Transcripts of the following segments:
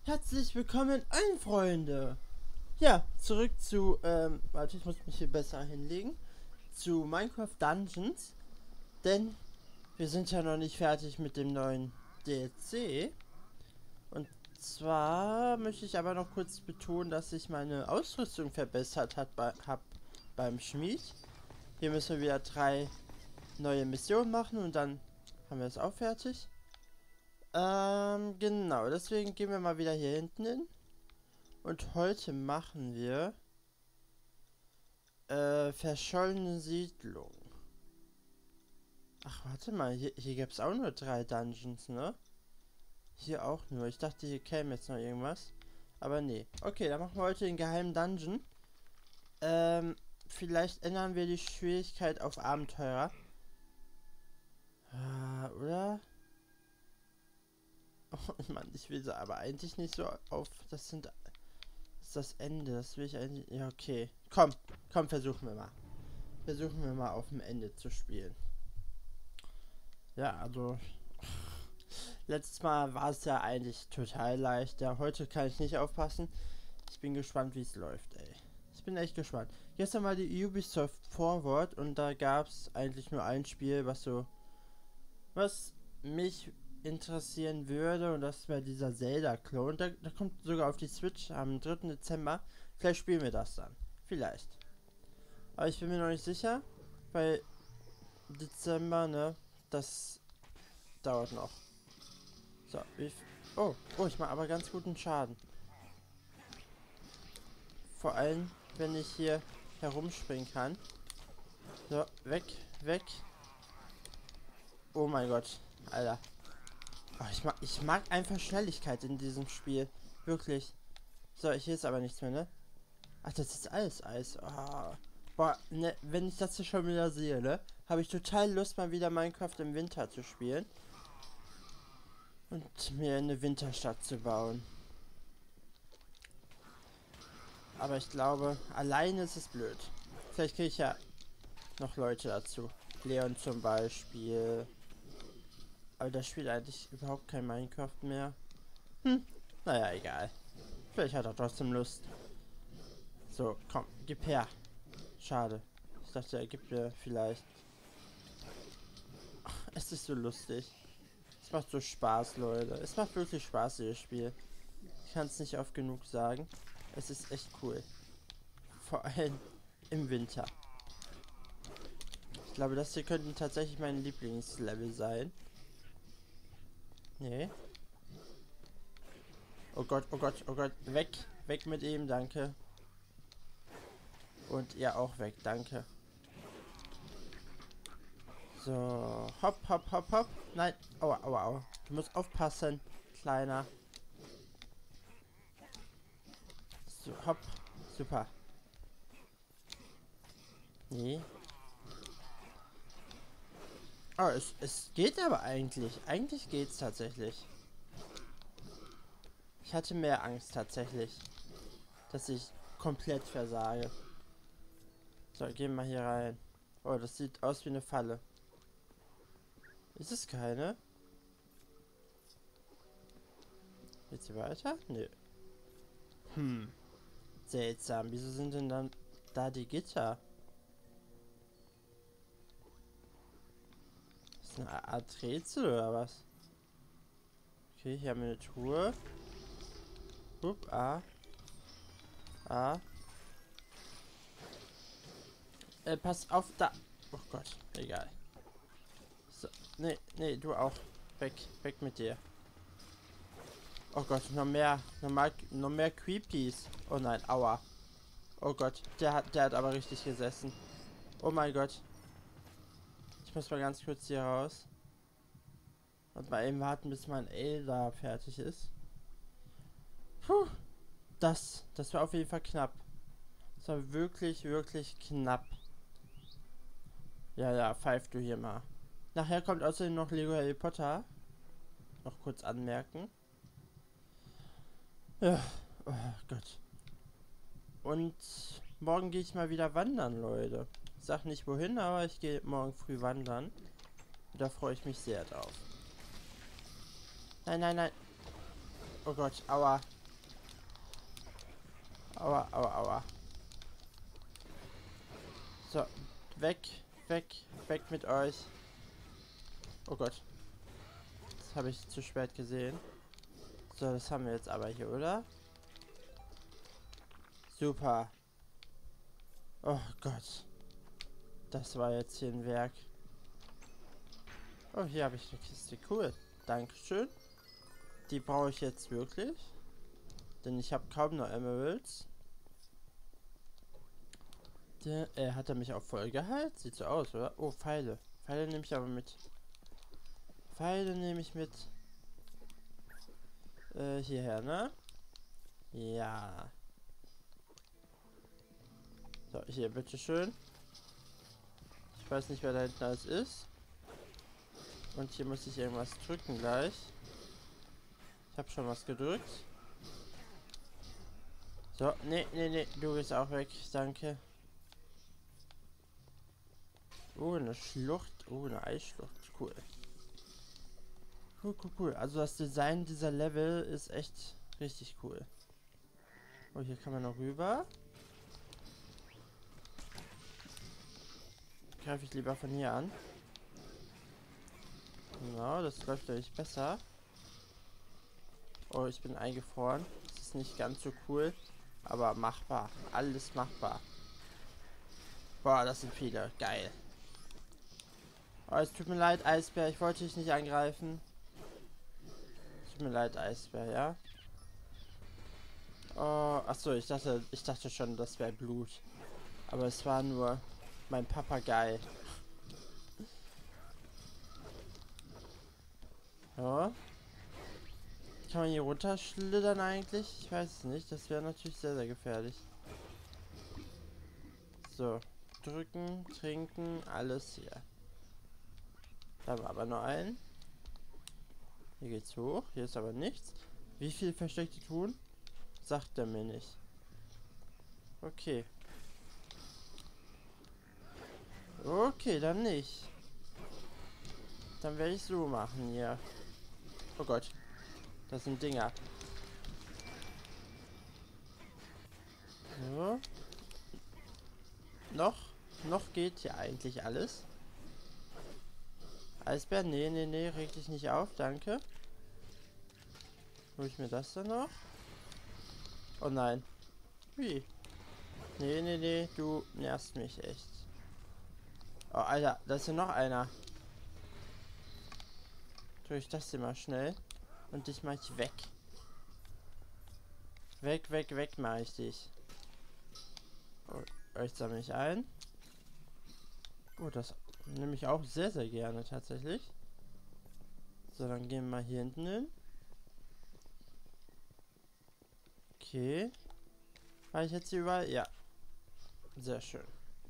Herzlich willkommen allen Freunde. Ja, zurück zu, warte, ich muss mich hier besser hinlegen. Zu Minecraft Dungeons. Denn wir sind ja noch nicht fertig mit dem neuen DLC. Und zwar möchte ich aber noch kurz betonen, dass sich meine Ausrüstung verbessert hat beim Schmied. Hier müssen wir wieder 3 neue Missionen machen und dann haben wir es auch fertig. Genau, deswegen gehen wir mal wieder hier hinten hin. Und heute machen wir verschollene Siedlung. Ach, warte mal, hier gab es auch nur 3 Dungeons, ne? Hier auch nur. Ich dachte, hier käme jetzt noch irgendwas. Aber nee. Okay, dann machen wir heute den geheimen Dungeon. Vielleicht ändern wir die Schwierigkeit auf Abenteurer. Oder? Oh Mann, ich will sie aber eigentlich nicht so auf... Das ist das Ende. Das will ich eigentlich... Ja, okay. Komm, versuchen wir mal. Versuchen wir mal auf dem Ende zu spielen. Ja, also... Letztes Mal war es ja eigentlich total leicht. Ja, heute kann ich nicht aufpassen. Ich bin gespannt, wie es läuft, ey. Ich bin echt gespannt. Gestern war die Ubisoft Forward und da gab es eigentlich nur ein Spiel, was mich interessieren würde, und das wäre dieser Zelda-Klon. Da kommt sogar auf die Switch am 3. Dezember. Vielleicht spielen wir das dann. Vielleicht. Aber ich bin mir noch nicht sicher, weil Dezember, ne, das dauert noch. So, oh, ich mache aber ganz guten Schaden. Vor allem, wenn ich hier herumspringen kann. So, weg. Oh mein Gott, Alter. Oh, ich mag einfach Schnelligkeit in diesem Spiel. Wirklich. So, hier ist aber nichts mehr, ne? Ach, das ist alles Eis. Oh. Boah, ne, wenn ich das hier schon wieder sehe, ne? Habe ich total Lust, mal wieder Minecraft im Winter zu spielen. Und mir eine Winterstadt zu bauen. Aber ich glaube, alleine ist es blöd. Vielleicht kriege ich ja noch Leute dazu. Leon zum Beispiel. Aber der spielt eigentlich überhaupt kein Minecraft mehr. Naja, egal. Vielleicht hat er trotzdem Lust. So, komm, gib her. Schade. Ich dachte, er gibt mir vielleicht... Ach, es ist so lustig. Es macht so Spaß, Leute. Es macht wirklich Spaß, dieses Spiel. Ich kann es nicht oft genug sagen. Es ist echt cool. Vor allem im Winter. Ich glaube, das hier könnten tatsächlich mein Lieblingslevel sein. Nee. Oh Gott. Weg mit ihm, danke. Und ihr auch weg, danke. So, hopp. Nein, aua. Du musst aufpassen, Kleiner. So, hopp, super. Nee. Oh, es geht aber eigentlich. Eigentlich geht's tatsächlich. Ich hatte mehr Angst tatsächlich, dass ich komplett versage. So, gehen wir hier rein. Oh, das sieht aus wie eine Falle. Ist es keine? Geht's hier weiter? Nö. Seltsam. Wieso sind denn dann da die Gitter? Ist das eine Art Rätsel oder was? Okay, hier haben wir eine Truhe. Hup, A. Pass auf, da. Oh Gott, egal. So, nee, du auch. Weg mit dir. Oh Gott, noch mehr Creepies. Oh nein, aua. Oh Gott, der hat aber richtig gesessen. Oh mein Gott. Ich muss mal ganz kurz hier raus. Und mal eben warten, bis mein Elder fertig ist. Puh. Das war auf jeden Fall knapp. Das war wirklich knapp. Ja, pfeif du hier mal. Nachher kommt außerdem noch Lego Harry Potter. Noch kurz anmerken. Ja, oh Gott. Und morgen gehe ich mal wieder wandern, Leute. Ich sag nicht wohin, aber ich gehe morgen früh wandern. Und da freue ich mich sehr drauf. Nein. Oh Gott, aua. Aua, aua, aua. So, weg, weg, weg mit euch. Oh Gott. Das habe ich zu spät gesehen. So, das haben wir jetzt aber hier, oder? Super. Oh Gott. Das war jetzt hier ein Werk. Oh, hier habe ich eine Kiste. Cool. Dankeschön. Die brauche ich jetzt wirklich. Denn ich habe kaum noch Emeralds. Hat er mich auch voll geheilt? Sieht so aus, oder? Oh, Pfeile. Pfeile nehme ich aber mit. Pfeile nehme ich mit. Hierher, ne? Ja. So, hier, bitteschön. Ich weiß nicht, wer da hinten alles ist. Und hier muss ich irgendwas drücken gleich. Ich habe schon was gedrückt. So, nee, nee, nee, du bist auch weg. Danke. Oh, eine Schlucht. Oh, eine Eisschlucht. Cool. Cool, cool, cool. Also das Design dieser Level ist echt richtig cool. Oh, hier kann man noch rüber. Greife ich lieber von hier an. Genau, das läuft deutlich besser. Oh, ich bin eingefroren. Das ist nicht ganz so cool. Aber machbar. Alles machbar. Boah, das sind viele. Geil. Oh, es tut mir leid, Eisbär. Ich wollte dich nicht angreifen. Tut mir leid, Eisbär, ja? Oh, achso, ich dachte schon, das wäre Blut. Aber es war nur mein Papagei. Ja. Kann man hier runterschlittern eigentlich? Ich weiß es nicht. Das wäre natürlich sehr, sehr gefährlich. So. Drücken, trinken, alles hier. Da war aber nur ein. Hier geht's hoch. Hier ist aber nichts. Wie viel versteckte tun? Sagt er mir nicht. Okay. Okay, dann nicht. Dann werde ich so machen hier. Oh Gott. Das sind Dinger. So. Noch geht hier eigentlich alles. Eisbär, nee, nee, nee, reg dich nicht auf, danke. Hol ich mir das dann noch? Oh nein. Wie? Nee, nee, nee, du nervst mich echt. Oh, Alter, da ist ja noch einer. Tue ich das hier mal schnell. Und dich mache ich weg. Weg, weg, weg mache ich dich. Oh, ich sammle mich ein. Oh, das nehme ich auch sehr, sehr gerne tatsächlich. So, dann gehen wir mal hier hinten hin. Okay. War ich jetzt hier überall? Ja. Sehr schön.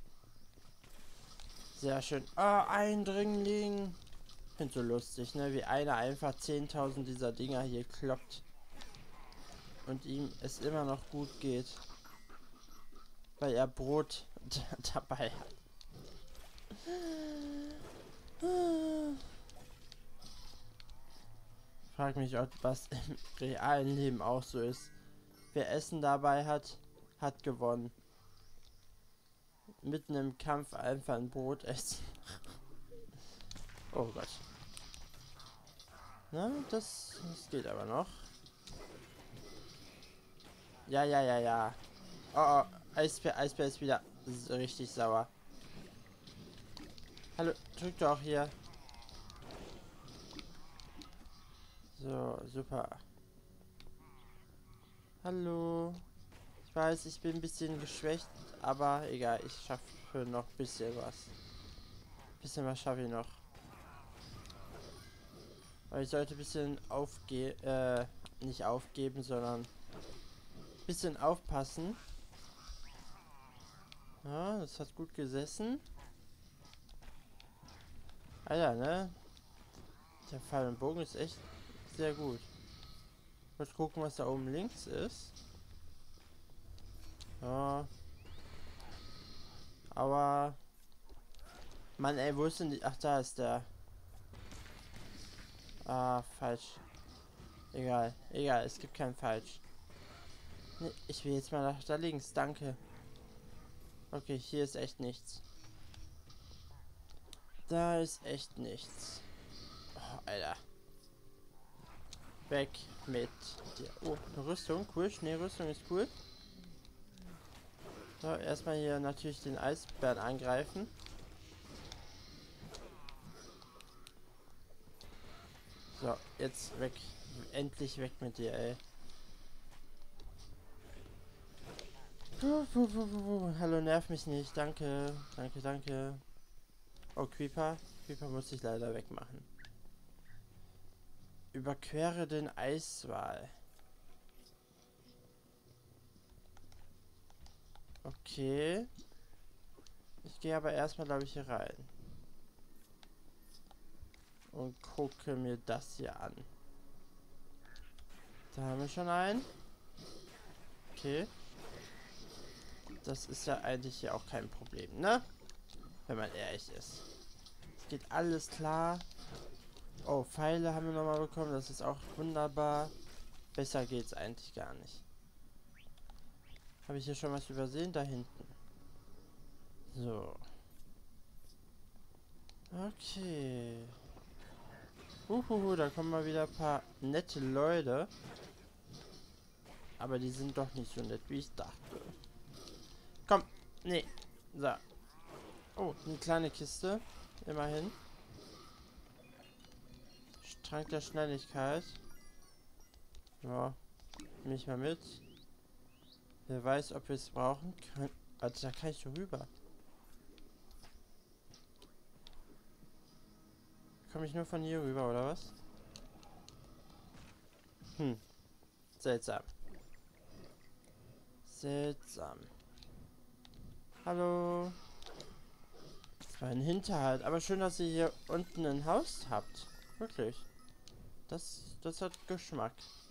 Sehr schön. Ah, Eindringling. Finde so lustig, ne? Wie einer einfach 10.000 dieser Dinger hier kloppt. Und ihm es immer noch gut geht. Weil er Brot dabei hat. Frag mich, ob was im realen Leben auch so ist. Wer Essen dabei hat, hat gewonnen. Mitten im Kampf einfach ein Brot essen. Oh Gott. Na, das geht aber noch. Ja, ja, ja, ja. Oh, oh, Eisbär ist wieder richtig sauer. Hallo, drück doch hier. So, super. Hallo. Ich weiß, ich bin ein bisschen geschwächt, aber egal, ich schaffe noch ein bisschen was. Bisschen was schaffe ich noch. Aber ich sollte ein bisschen nicht aufgeben, sondern ein bisschen aufpassen. Ja, das hat gut gesessen. Alter, ne? Der Pfeil und Bogen ist echt sehr gut. Ich muss gucken, was da oben links ist. Ja. Aber... Mann, ey, wo ist denn die... Ach, da ist der. Ah, falsch. Egal. Egal, es gibt kein Falsch. Nee, ich will jetzt mal nach da links, danke. Okay, hier ist echt nichts. Da ist echt nichts. Oh, Alter. Weg mit dir. Oh, eine Rüstung. Cool, Schneerüstung ist cool. So, erstmal hier natürlich den Eisbären angreifen. So, jetzt weg. Endlich weg mit dir, ey. Hallo, nerv mich nicht. Danke. Danke, danke. Oh, Creeper. Creeper muss ich leider wegmachen. Überquere den Eiswall. Okay. Ich gehe aber erstmal, glaube ich, hier rein. Und gucke mir das hier an. Da haben wir schon einen. Okay. Das ist ja eigentlich hier auch kein Problem, ne? Wenn man ehrlich ist. Es geht alles klar. Oh, Pfeile haben wir nochmal bekommen. Das ist auch wunderbar. Besser geht's eigentlich gar nicht. Habe ich hier schon was übersehen? Da hinten. So. Okay. Da kommen mal wieder ein paar nette Leute. Aber die sind doch nicht so nett, wie ich dachte. Komm. Nee. So. Oh, eine kleine Kiste. Immerhin. Trank der Schnelligkeit. Ja. Nehme ich mal mit. Wer weiß, ob wir es brauchen. Also da kann ich so rüber. Komme ich nur von hier rüber, oder was? Hm. Seltsam. Seltsam. Hallo. Das war ein Hinterhalt. Aber schön, dass ihr hier unten ein Haus habt. Wirklich. Das hat Geschmack.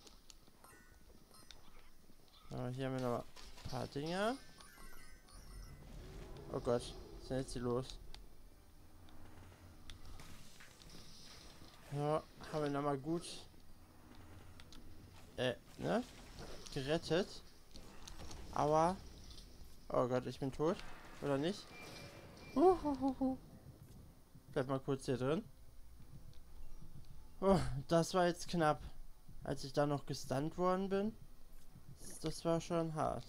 So, hier haben wir noch ein paar Dinge. Oh Gott. Was ist denn jetzt hier los? Ja, haben wir nochmal gut ne? Gerettet. Aua. Oh Gott, ich bin tot. Oder nicht? Bleib mal kurz hier drin. Oh, das war jetzt knapp. Als ich da noch gestunt worden bin. Das war schon hart.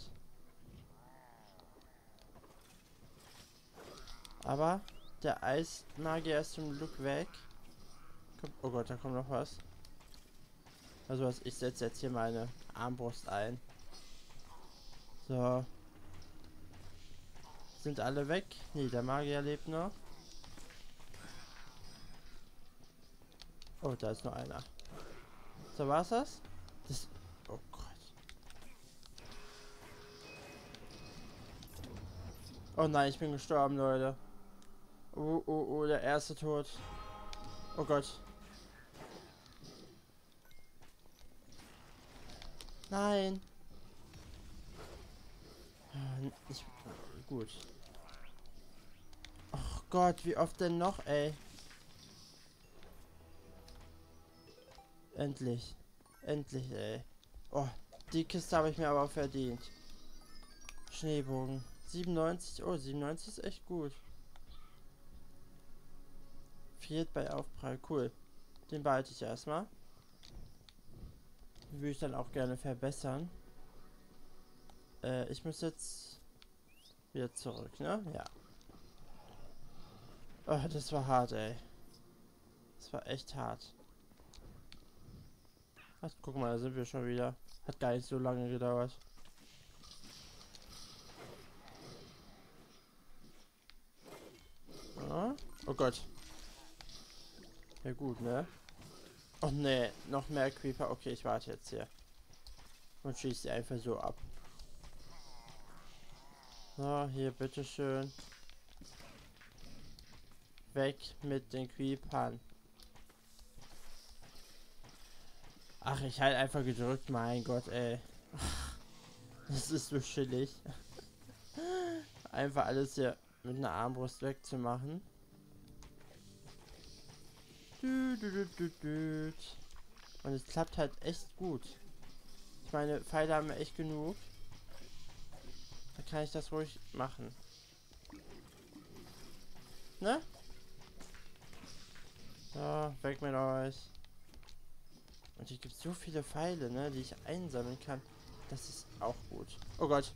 Aber der Eismagier ist zum Glück weg. Oh Gott, da kommt noch was. Also was, ich setze jetzt hier meine Armbrust ein. So. Sind alle weg? Nee, der Magier lebt noch. Oh, da ist noch einer. So, war's das? Oh Gott. Oh nein, ich bin gestorben, Leute. Oh, der erste Tod. Oh Gott. Nein. Ich, gut. Oh Gott, wie oft denn noch, ey? Endlich. Endlich, ey. Oh, die Kiste habe ich mir aber verdient. Schneebogen. 97. Oh, 97 ist echt gut. Friert bei Aufprall. Cool. Den behalte ich erstmal. Den würde ich dann auch gerne verbessern. Ich muss jetzt wieder zurück, ne? Ja. Oh, das war hart, ey. Das war echt hart. Ach, guck mal, da sind wir schon wieder. Hat gar nicht so lange gedauert. Ja. Oh Gott. Ja gut, ne? Oh ne, noch mehr Creeper. Okay, ich warte jetzt hier. Und schieße sie einfach so ab. So, hier, bitteschön. Weg mit den Creepern. Ach, ich halt einfach gedrückt. Mein Gott, ey. Das ist so chillig. Einfach alles hier mit einer Armbrust wegzumachen. Und es klappt halt echt gut. Ich meine, Pfeile haben wir echt genug. Da kann ich das ruhig machen. Ne? So, weg mit euch. Und hier gibt es so viele Pfeile, ne, die ich einsammeln kann. Das ist auch gut. Oh Gott.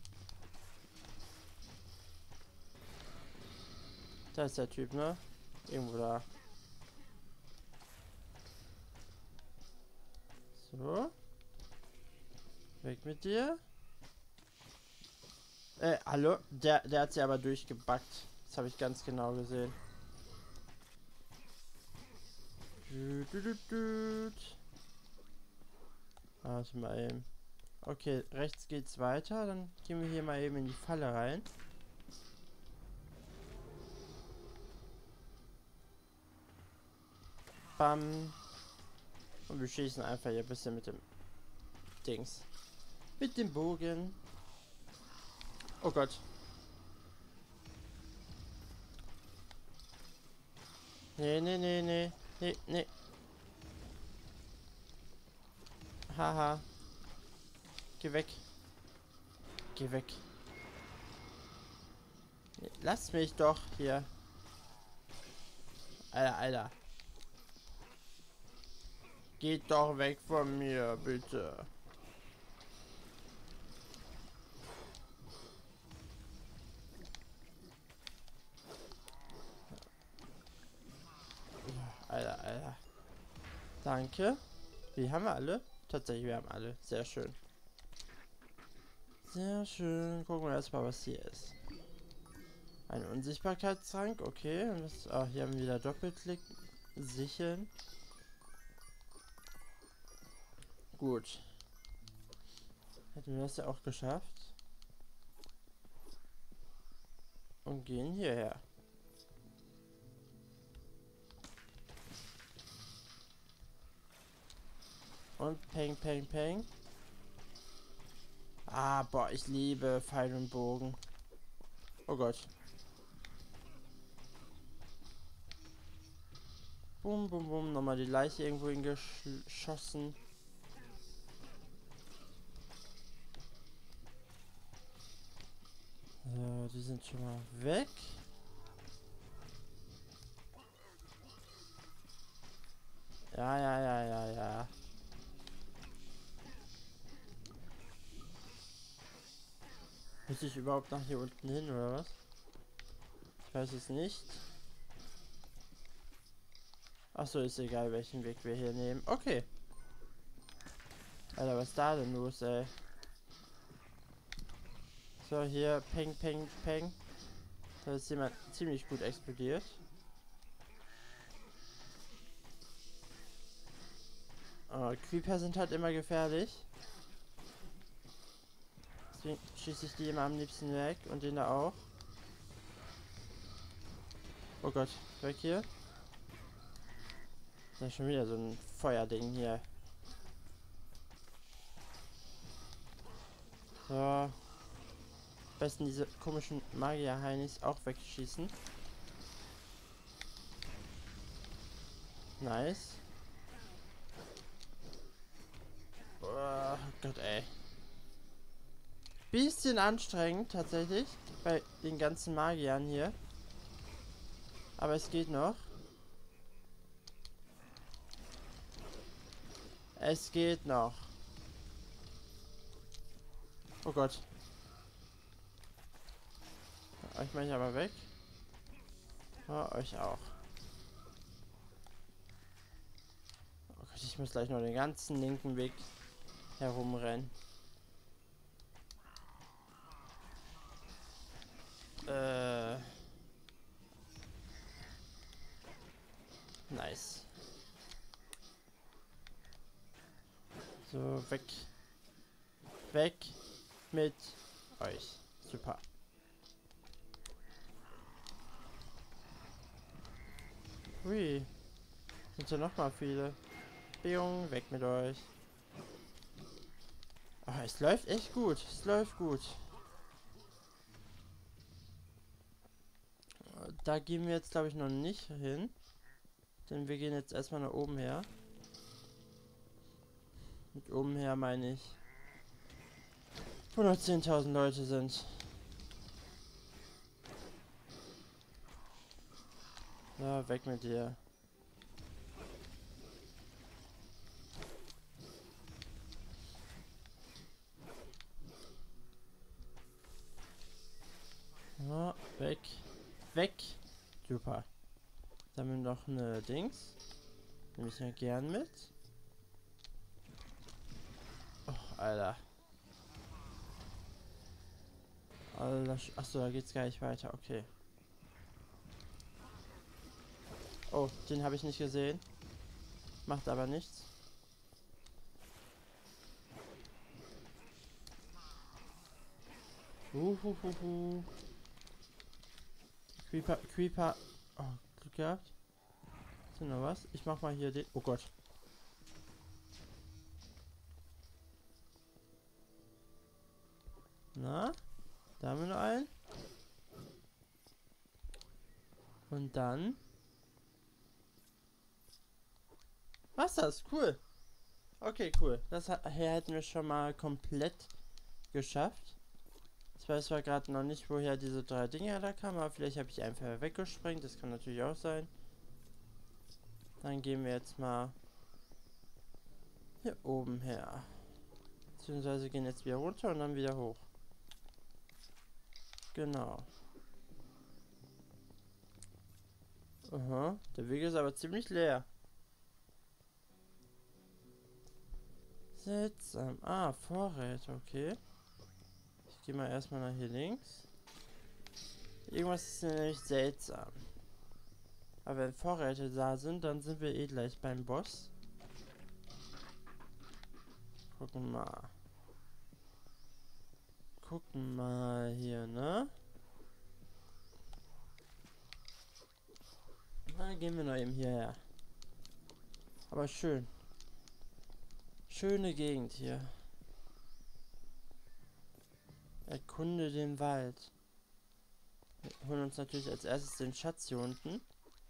Da ist der Typ, ne? Irgendwo da. So. Weg mit dir. Hallo? Der hat sie aber durchgebackt. Das habe ich ganz genau gesehen. Warte mal eben. Okay, rechts geht's weiter. Dann gehen wir hier mal eben in die Falle rein. Bam. Und wir schießen einfach hier ein bisschen mit dem Dings. Mit dem Bogen. Oh Gott. Nee, nee, nee, nee. Nee, nee. Haha. Geh weg. Geh weg. Nee, lass mich doch hier. Alter, Alter. Geht doch weg von mir, bitte. Alter, Alter. Danke. Wie haben wir alle? Tatsächlich, wir haben alle. Sehr schön. Sehr schön. Gucken wir erstmal, was hier ist. Ein Unsichtbarkeitstrank, okay. Und das, hier haben wir wieder Doppelklick. Sichern. Gut. Hätten wir das ja auch geschafft. Und gehen hierher. Und peng, peng, peng. Ah, boah, ich liebe Pfeil und Bogen. Oh Gott. Bum, bum, bum. Nochmal die Leiche irgendwo hingeschossen. So, die sind schon mal weg. Ja, ja, ja, ja, ja. Muss ich überhaupt nach hier unten hin, oder was? Ich weiß es nicht. Achso, ist egal, welchen Weg wir hier nehmen. Okay. Alter, was ist da denn los, ey? So, hier, peng, peng, peng. Da ist jemand ziemlich gut explodiert. Creeper sind halt immer gefährlich. Deswegen schieße ich die immer am liebsten weg und den da auch. Oh Gott, weg hier. Da ist schon wieder so ein Feuerding hier. So. Am besten diese komischen Magier-Heinis auch wegschießen. Nice. Oh Gott, ey. Bisschen anstrengend, tatsächlich. Bei den ganzen Magiern hier. Aber es geht noch. Es geht noch. Oh Gott. Euch mache ich aber weg. Oh, euch auch. Oh Gott, ich muss gleich noch den ganzen linken Weg herumrennen. Nice. So, weg. Weg mit euch. Super. Hui. Sind ja noch mal viele. Biung, weg mit euch. Ah, es läuft echt gut. Es läuft gut. Da gehen wir jetzt, glaube ich, noch nicht hin. Denn wir gehen jetzt erstmal nach oben her. Mit oben her meine ich wo nur 10.000 Leute sind. Ja, weg mit dir. Ja, weg. Weg. Super. Dann haben wir noch eine Dings. Nehme ich ja gern mit. Och, Alter. Alter. Achso, da geht's gar nicht weiter. Okay. Oh, den habe ich nicht gesehen. Macht aber nichts. Creeper, Creeper. Oh, Glück gehabt. Ist noch was? Ich mach mal hier den. Oh Gott. Na? Da haben wir noch einen. Und dann. Was das? Cool. Okay, cool. Das hier hätten wir schon mal komplett geschafft. Ich weiß zwar gerade noch nicht, woher diese 3 Dinger da kamen, aber vielleicht habe ich einfach weggesprengt. Das kann natürlich auch sein. Dann gehen wir jetzt mal hier oben her. Beziehungsweise gehen jetzt wieder runter und dann wieder hoch. Genau. Aha, der Weg ist aber ziemlich leer. Seltsam. Ah, Vorräte, okay. Ich gehe mal erstmal nach hier links. Irgendwas ist nämlich seltsam. Aber wenn Vorräte da sind, dann sind wir eh gleich beim Boss. Gucken mal. Gucken mal hier, ne? Na, gehen wir noch eben hierher. Aber schön. Schöne Gegend hier. Erkunde den Wald. Wir holen uns natürlich als erstes den Schatz hier unten.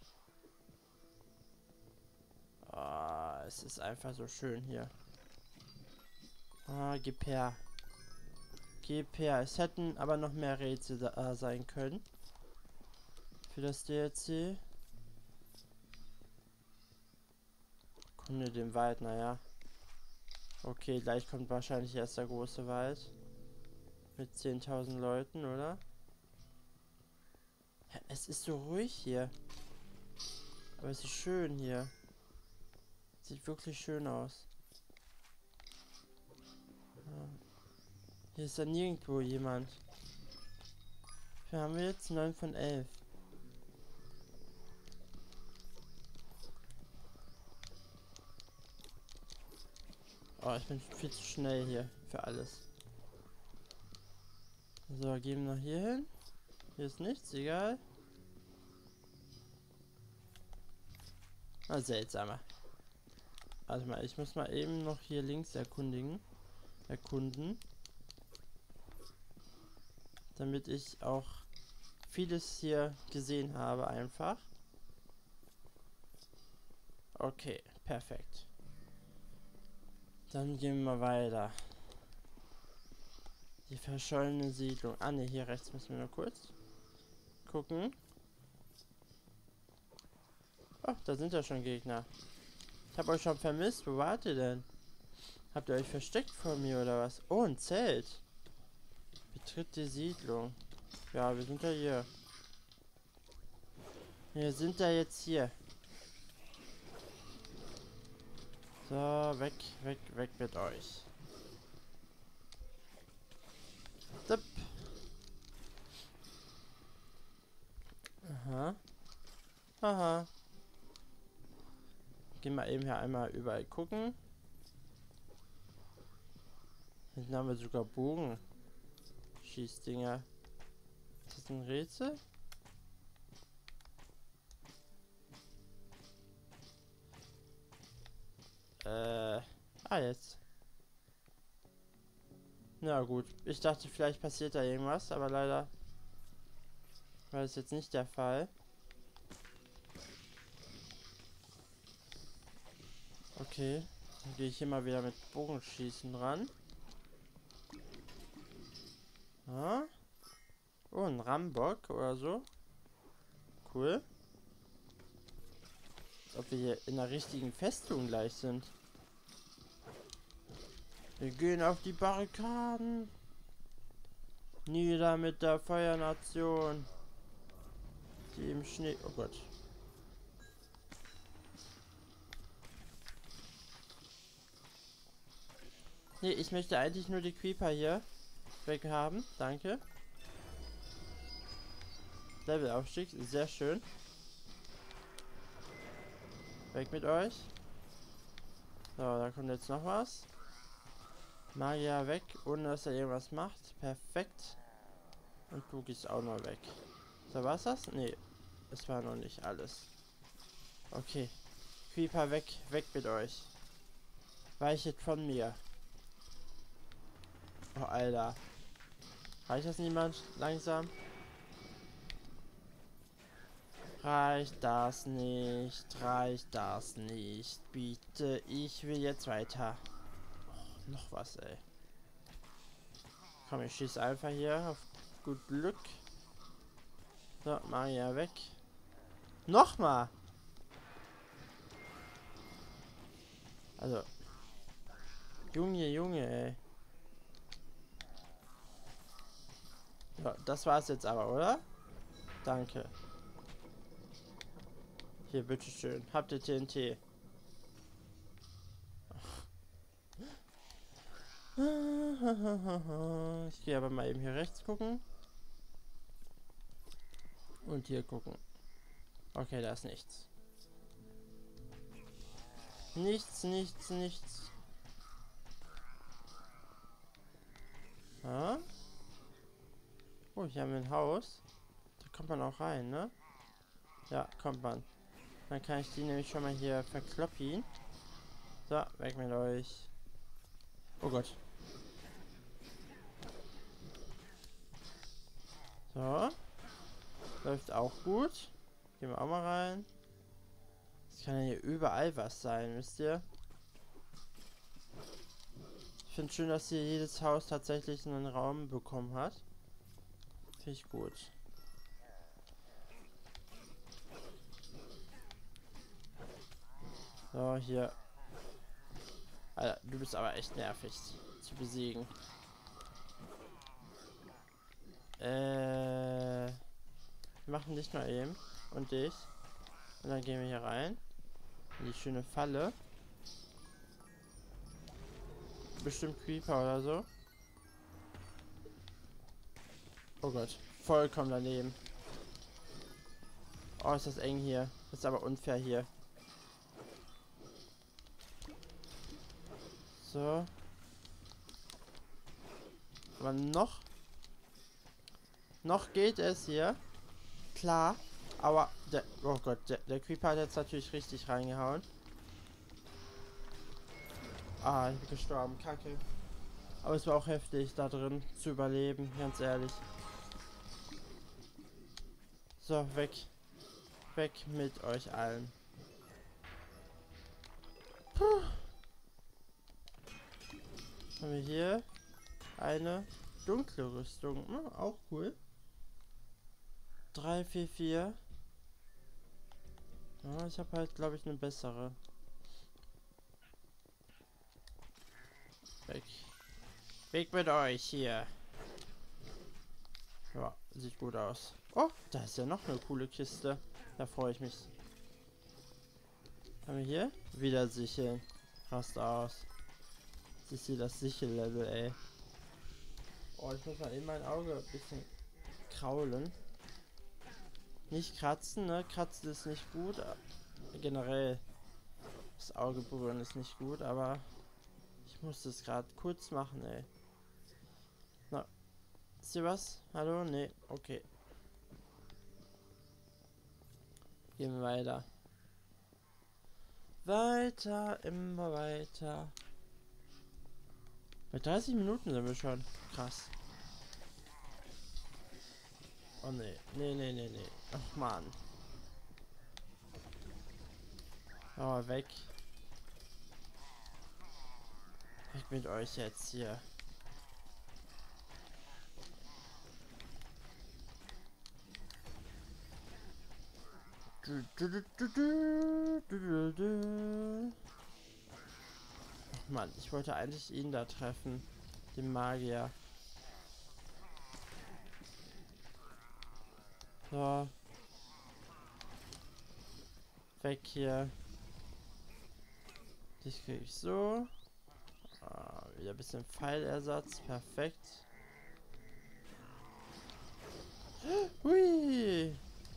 Ah, es ist einfach so schön hier. Ah, gib her. Gib her. Es hätten aber noch mehr Rätsel da sein können. Für das DLC. Kunde den Wald, naja. Okay, gleich kommt wahrscheinlich erst der große Wald. Mit 10.000 Leuten, oder? Ja, es ist so ruhig hier. Aber es ist schön hier. Sieht wirklich schön aus. Ja. Hier ist ja nirgendwo jemand. Wie haben wir jetzt? 9 von 11. Oh, ich bin viel zu schnell hier für alles. So, gehen wir noch hier hin. Hier ist nichts, egal. Ah, seltsamer. Warte mal, ich muss mal eben noch hier links erkunden. Damit ich auch vieles hier gesehen habe einfach. Okay, perfekt. Dann gehen wir mal weiter. Die verschollene Siedlung. Ah ne, hier rechts müssen wir nur kurz gucken. Oh, da sind ja schon Gegner. Ich habe euch schon vermisst. Wo wart ihr denn? Habt ihr euch versteckt vor mir oder was? Oh, ein Zelt. Betritt die Siedlung. Ja, wir sind ja hier. Wir sind ja jetzt hier. So, weg, weg, weg mit euch. Tipp. Aha. Aha. Gehen wir eben hier einmal überall gucken. Hinten haben wir sogar Bogen. Schießdinger. Ist das ein Rätsel? Jetzt. Na gut. Ich dachte, vielleicht passiert da irgendwas, aber leider war das jetzt nicht der Fall. Okay. Dann gehe ich hier mal wieder mit Bogenschießen ran. ein Rambock oder so. Cool. Als ob wir hier in der richtigen Festung gleich sind. Wir gehen auf die Barrikaden. Nieder mit der Feuernation. Die im Schnee... Oh Gott. Nee, ich möchte eigentlich nur die Creeper hier weg haben. Danke. Levelaufstieg, sehr schön. Weg mit euch. So, da kommt jetzt noch was. Magier weg, ohne dass er irgendwas macht. Perfekt. Und du gehst auch noch weg. So, war's das? Nee, es war noch nicht alles. Okay. Creeper weg, weg mit euch. Weichet von mir. Oh, Alter. Reicht das niemand? Langsam. Reicht das nicht? Reicht das nicht? Bitte, ich will jetzt weiter. Oh, noch was, ey. Komm, ich schieße einfach hier auf gut Glück. So, Maria weg. Nochmal! Also. Junge, ey. Ja, das war's jetzt aber, oder? Danke. Hier, bitteschön. Habt ihr TNT? Ich gehe aber mal eben hier rechts gucken. Und hier gucken. Okay, da ist nichts. Nichts. Ah? Oh, hier haben wir ein Haus. Da kommt man auch rein, ne? Ja, kommt man. Dann kann ich die nämlich schon mal hier verkloppen. So, weg mit euch. Oh Gott. So. Läuft auch gut. Gehen wir auch mal rein. Es kann ja hier überall was sein, wisst ihr? Ich finde schön, dass hier jedes Haus tatsächlich einen Raum bekommen hat. Finde ich gut. So, hier. Alter, du bist aber echt nervig zu besiegen. Wir machen dich mal eben. Und dich. Und dann gehen wir hier rein. In die schöne Falle. Bestimmt Creeper oder so. Oh Gott. Vollkommen daneben. Oh, ist das eng hier. Das ist aber unfair hier. So. Aber noch geht es hier. Klar. Aber der... Oh Gott, der Creeper hat jetzt natürlich richtig reingehauen. Ah, ich bin gestorben. Kacke. Aber es war auch heftig, da drin zu überleben, ganz ehrlich. So, weg. Weg mit euch allen. Puh. Haben wir hier eine dunkle Rüstung. Auch cool. 3, 4, 4. Ja, ich habe halt, glaube ich, eine bessere. Weg. Weg mit euch hier. Ja, sieht gut aus. Oh, da ist ja noch eine coole Kiste. Da freue ich mich. Haben wir hier? Wieder Sicheln. Rast aus. Das ist hier das Sichel-Level, ey. Oh, ich muss mal in mein Auge ein bisschen kraulen. Nicht kratzen, ne? Kratzen ist nicht gut. Generell. Das Auge berühren ist nicht gut, aber ich muss das gerade kurz machen, ey. Na. Ist hier was? Hallo? Nee. Okay. Gehen wir weiter. Weiter, immer weiter. Bei 30 Minuten sind wir schon. Krass. Oh nee. Nee. Ach man. Oh, weg. Weg mit euch jetzt hier. Mann, ich wollte eigentlich ihn da treffen. Den Magier. So. Weg hier. Dich krieg ich so. Wieder ein bisschen Pfeilersatz. Perfekt. Hui.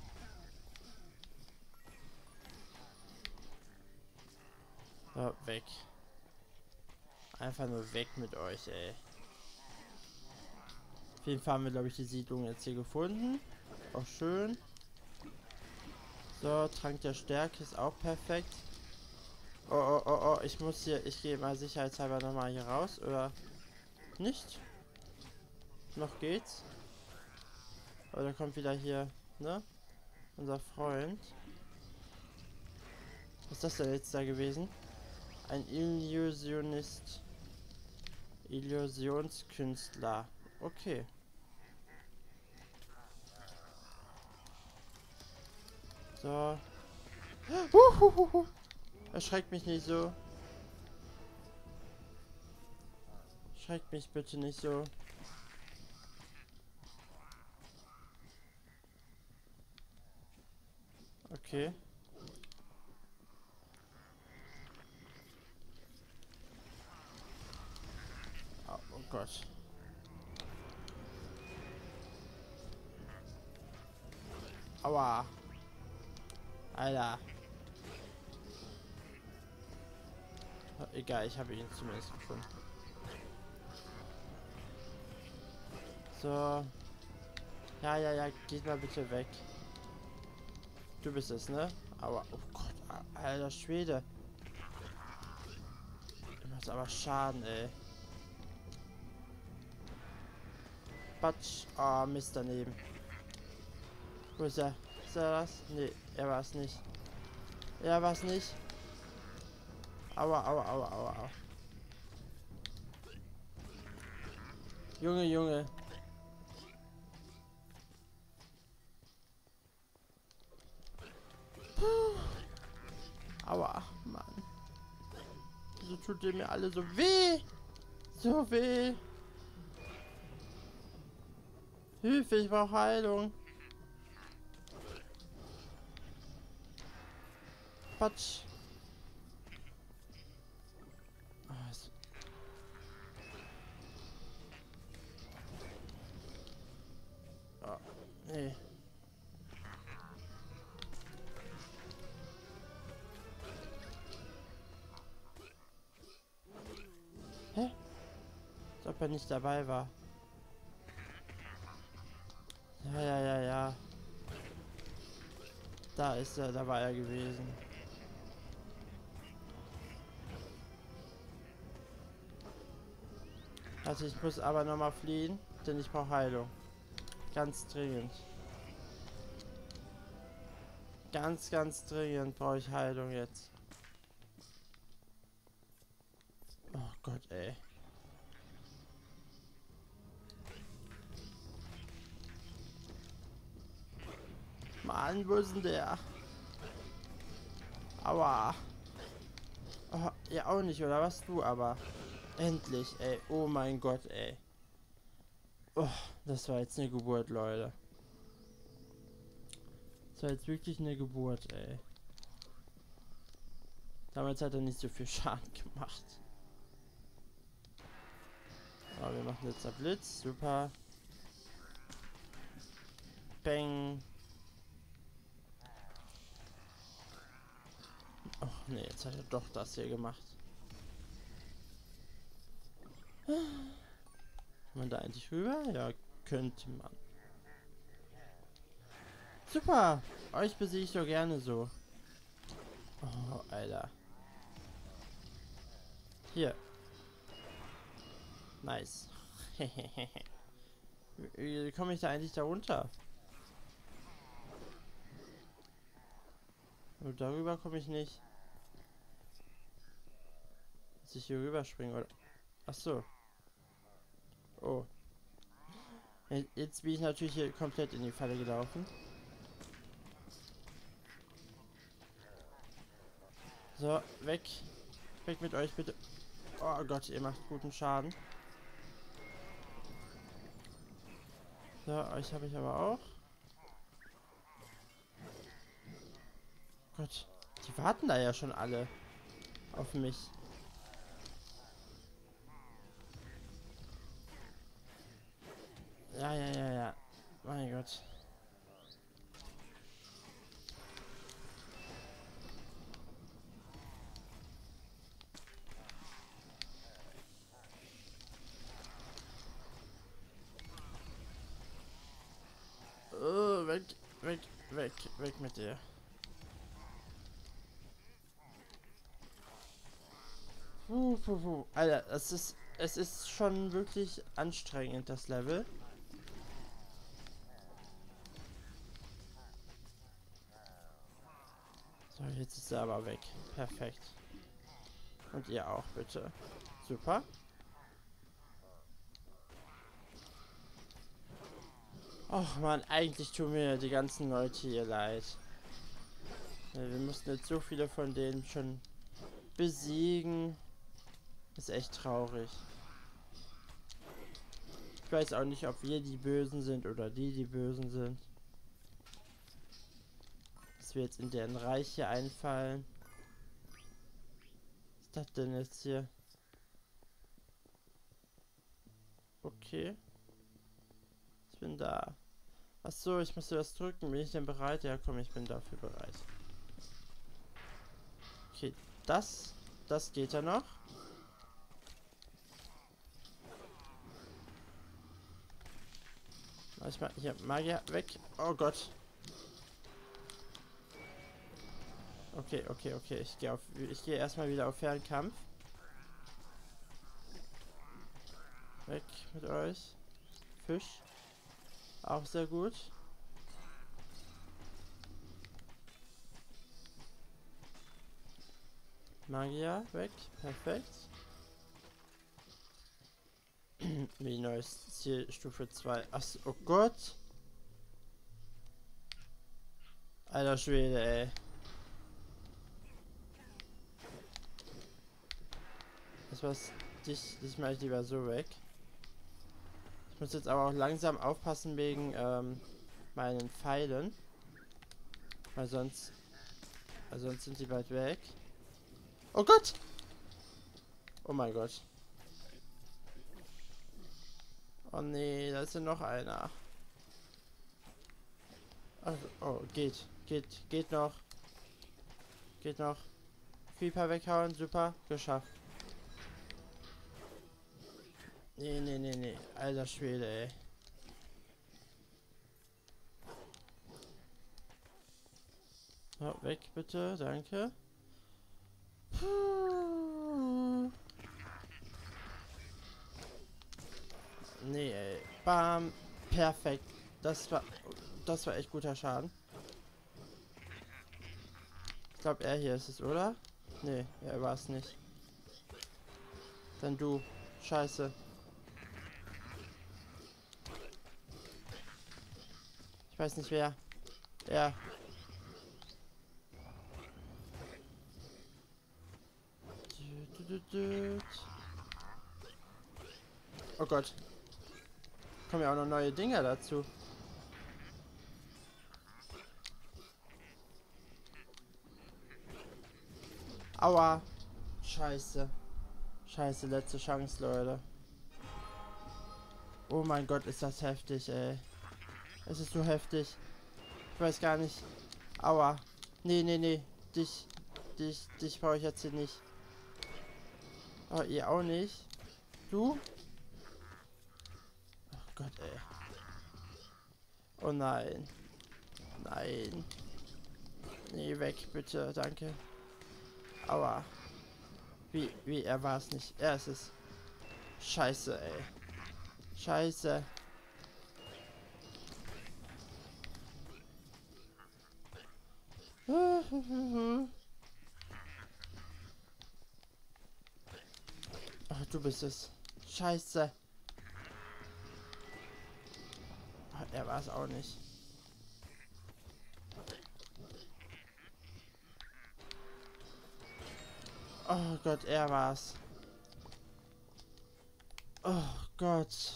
So, weg. Einfach nur weg mit euch, ey. Auf jeden Fall haben wir, glaube ich, die Siedlung jetzt hier gefunden. Auch schön. So, Trank der Stärke ist auch perfekt. Oh, oh, oh, oh, ich muss hier, ich gehe mal sicherheitshalber nochmal hier raus, oder nicht? Noch geht's. Aber da kommt wieder hier, ne? Unser Freund. Was ist das denn jetzt da gewesen? Ein Illusionist. Illusionskünstler. Okay. So. Erschreckt mich nicht so. Schreckt mich bitte nicht so. Okay. Oh, oh Gott. Aua. Alter. Egal, ich habe ihn zumindest gefunden. So. Ja, ja, ja, geht mal bitte weg. Du bist es, ne? Aua. Oh Gott, alter Schwede. Du machst aber Schaden, ey. Batsch. Oh, Mist daneben. Wo ist er? Ist er das? Nee, er war es nicht. Er war es nicht. Aua, aua, aua, aua, aua. Junge, Junge. Puh. Aua, Mann. Wieso tut ihr mir alle so weh? So weh. Hilfe, ich brauche Heilung. Quatsch. Oh, nee. Hä? Als ob er nicht dabei war. Ja, ja, ja, ja. Da ist er, da war er gewesen. Also ich muss aber nochmal fliehen, denn ich brauche Heilung. Ganz dringend. Ganz, ganz dringend brauche ich Heilung jetzt. Oh Gott, ey. Mann, wo ist denn der? Aua. Oh, ja auch nicht, oder was? Du aber. Endlich, ey. Oh mein Gott, ey. Oh, das war jetzt eine Geburt, Leute. Das war jetzt wirklich eine Geburt, ey. Damals hat er nicht so viel Schaden gemacht. Aber wir machen jetzt einen Blitz. Super. Bang. Ach nee, jetzt hat er doch das hier gemacht. Kann man da eigentlich rüber? Ja, könnte man. Super! Euch besiege ich doch gerne so. Oh, Alter. Hier. Nice. Wie komme ich da eigentlich da runter? Und darüber komme ich nicht. Muss ich hier rüberspringen, oder? Ach so. Oh. Jetzt bin ich natürlich hier komplett in die Falle gelaufen. So, weg. Weg mit euch bitte. Oh Gott, ihr macht guten Schaden. So, euch habe ich aber auch. Gott, die warten da ja schon alle auf mich. Ja, ja, ja, ja. Mein Gott. Oh, weg, weg, weg, weg mit dir. Alter, es ist schon wirklich anstrengend, das Level. So, jetzt ist er aber weg. Perfekt. Und ihr auch, bitte. Super. Och man, eigentlich tun mir die ganzen Leute hier leid. Ja, wir mussten jetzt so viele von denen schon besiegen. Ist echt traurig. Ich weiß auch nicht, ob wir die Bösen sind oder die Bösen sind. Dass wir jetzt in deren Reich hier einfallen. Was ist das denn jetzt hier? Okay. Ich bin da. Ach so, ich musste das drücken. Bin ich denn bereit? Ja, komm, ich bin dafür bereit. Okay, das geht ja noch. Manchmal hier Magier weg. Oh Gott. Okay, okay, okay. Ich gehe erstmal wieder auf Fernkampf. Weg mit euch. Fisch. Auch sehr gut. Magier weg. Perfekt. Wie neues Ziel Stufe 2. Ach, oh Gott. Alter Schwede, ey. Das war's. Dich mache ich lieber so weg. Ich muss jetzt aber auch langsam aufpassen wegen meinen Pfeilen. Weil sonst sind die bald weg. Oh Gott! Oh mein Gott. Oh nee, da ist ja noch einer. Also, oh, geht noch. Geht noch. Creeper weghauen, super, geschafft. Nee, nee, nee, nee. Alter Schwede, ey. So, weg bitte, danke. Nee, ey. Bam. Perfekt. Das war echt guter Schaden. Ich glaube, er hier ist es, oder? Nee, er war es nicht. Dann du. Scheiße. Ich weiß nicht wer. Er. Oh Gott. Kommen ja auch noch neue Dinger dazu. Aua. Scheiße. Scheiße, letzte Chance, Leute. Oh mein Gott, ist das heftig, ey. Es ist so heftig. Ich weiß gar nicht. Aua. Nee, nee, nee. Dich brauche ich jetzt hier nicht. Oh, ihr auch nicht. Du? Oh Gott, ey. Oh nein. Nein. Nee, weg, bitte. Danke. Aua. Wie, er war es nicht. Er ist es. Scheiße, ey. Scheiße. Ach, du bist es. Scheiße. Ach, er war es auch nicht. Oh Gott, er war's. Oh Gott.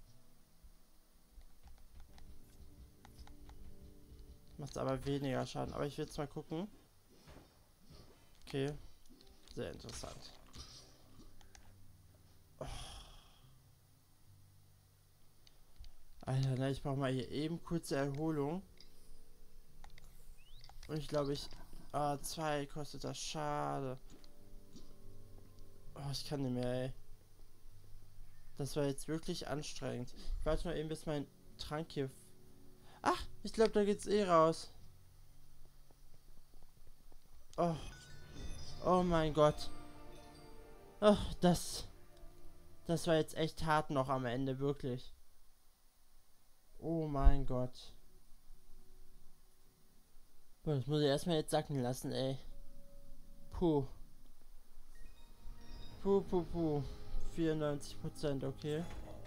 Macht aber weniger Schaden. Aber ich will jetzt mal gucken. Okay. Sehr interessant. Oh. Alter, ne, ich brauche mal hier eben kurze Erholung. Und ich glaube, Ah, 2 kostet das. Schade. Oh, ich kann nicht mehr, ey. Das war jetzt wirklich anstrengend. Ich warte mal eben, bis mein Trank hier... Ach, ich glaube, da geht's eh raus. Oh. Oh mein Gott. Oh, das war jetzt echt hart noch am Ende, wirklich. Oh mein Gott. Boah, das muss ich erstmal jetzt sacken lassen, ey. Puh. Puh. 94%, okay.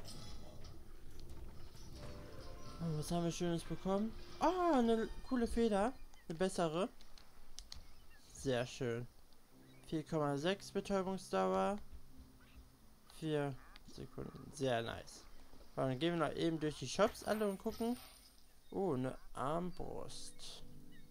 Oh, was haben wir Schönes bekommen? Ah, eine coole Feder. Eine bessere. Sehr schön. 4,6 Betäubungsdauer. 4 Sekunden. Sehr nice. So, dann gehen wir noch eben durch die Shops alle und gucken. Oh, eine Armbrust.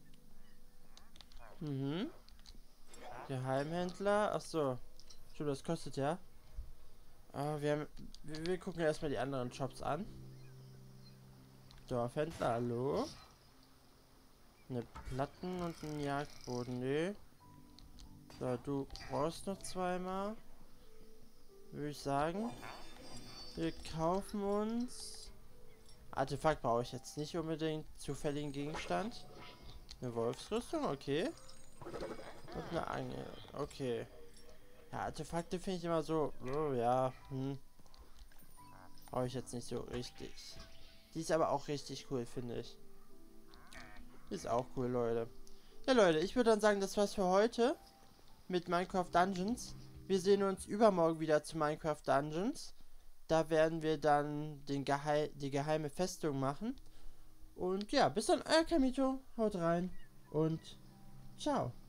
Mhm. Geheimhändler. Achso. Schon, das kostet ja. Ah, wir gucken erstmal die anderen Shops an. Dorfhändler, hallo. Eine Platten und ein Jagdboden, nee. So, du brauchst noch zweimal. Würde ich sagen. Wir kaufen uns... Artefakt brauche ich jetzt nicht unbedingt. Zufälligen Gegenstand. Eine Wolfsrüstung, okay. Und eine Angel, okay. Ja, Artefakte finde ich immer so... Oh, ja, brauche ich jetzt nicht so richtig. Die ist aber auch richtig cool, finde ich. Die ist auch cool, Leute. Ja, Leute, ich würde dann sagen, das war's für heute mit Minecraft Dungeons. Wir sehen uns übermorgen wieder zu Minecraft Dungeons. Da werden wir dann die geheime Festung machen. Und ja, bis dann, euer Kamito. Haut rein und ciao.